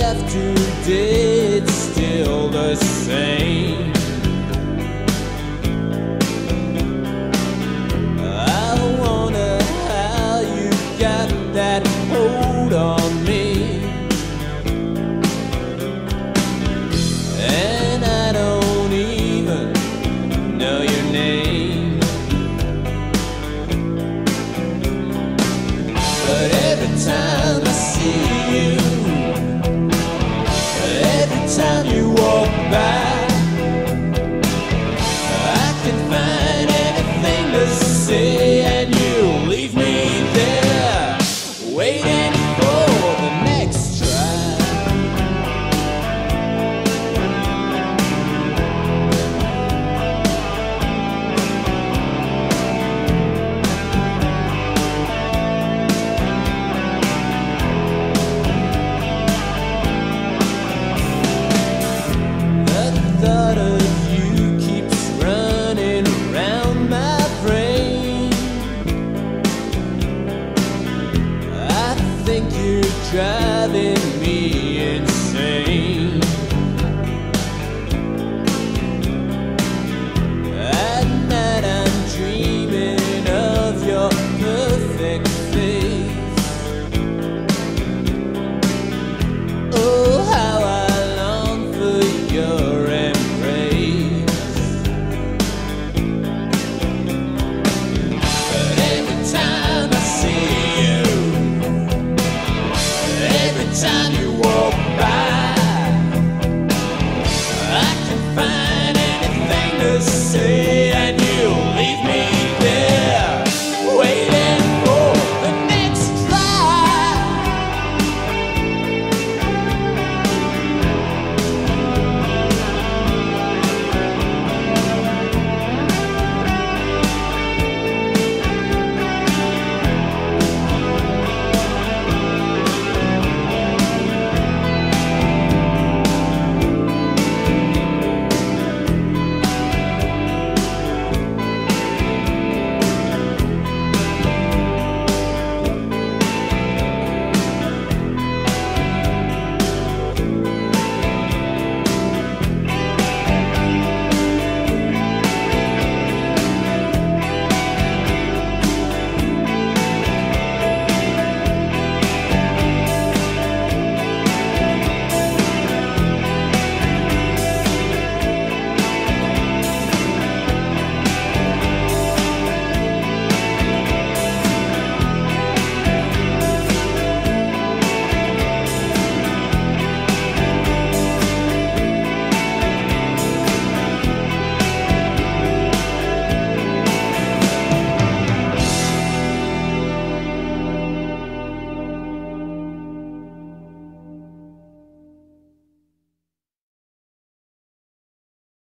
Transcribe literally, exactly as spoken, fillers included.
left today, it's still the same. I wonder how you got that hold on me, and I don't even know your name. But every time I see you, every time you walk by, I can find anything to say, and you leave me there waiting for the next try. The thought of you keeps running around my brain. I think you're driving me insane.